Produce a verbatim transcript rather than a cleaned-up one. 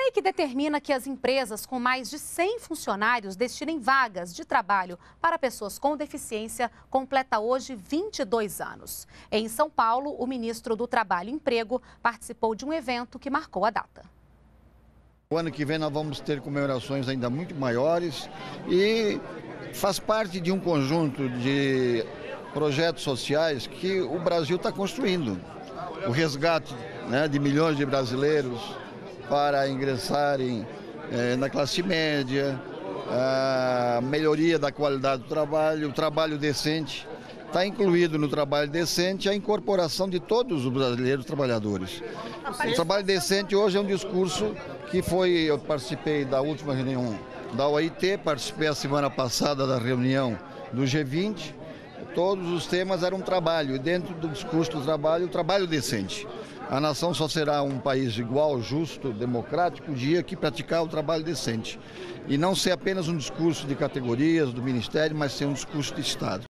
lei que determina que as empresas com mais de cem funcionários destinem vagas de trabalho para pessoas com deficiência completa hoje vinte e dois anos. Em São Paulo, o ministro do Trabalho e Emprego participou de um evento que marcou a data. O ano que vem nós vamos ter comemorações ainda muito maiores e faz parte de um conjunto de projetos sociais que o Brasil está construindo. O resgate, né, de milhões de brasileiros para ingressarem eh, na classe média, a melhoria da qualidade do trabalho, o trabalho decente. Está incluído no trabalho decente a incorporação de todos os brasileiros trabalhadores. O trabalho decente hoje é um discurso que foi, eu participei da última reunião da O I T, participei a semana passada da reunião do G vinte, todos os temas eram trabalho, e dentro do discurso do trabalho, o trabalho decente. A nação só será um país igual, justo, democrático, o dia que praticar o trabalho decente. E não ser apenas um discurso de categorias do Ministério, mas ser um discurso de Estado.